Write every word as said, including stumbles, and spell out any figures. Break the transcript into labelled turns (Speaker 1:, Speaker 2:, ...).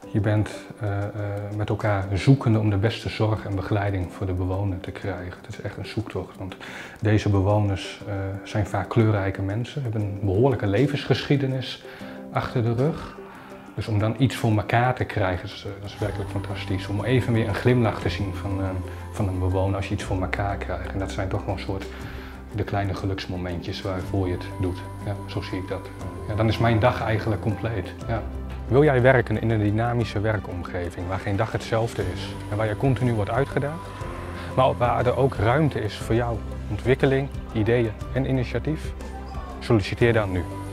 Speaker 1: Je bent uh, uh, met elkaar zoekende om de beste zorg en begeleiding voor de bewoner te krijgen. Het is echt een zoektocht, want deze bewoners uh, zijn vaak kleurrijke mensen, hebben een behoorlijke levensgeschiedenis achter de rug. Dus om dan iets voor elkaar te krijgen, is, uh, dat is werkelijk fantastisch. Om even weer een glimlach te zien van, uh, van een bewoner als je iets voor elkaar krijgt. En dat zijn toch wel een soort de kleine geluksmomentjes waarvoor je het doet. Ja, zo zie ik dat. Ja, dan is mijn dag eigenlijk compleet. Ja. Wil jij werken in een dynamische werkomgeving waar geen dag hetzelfde is en waar je continu wordt uitgedaagd, maar waar er ook ruimte is voor jouw ontwikkeling, ideeën en initiatief? Solliciteer dan nu.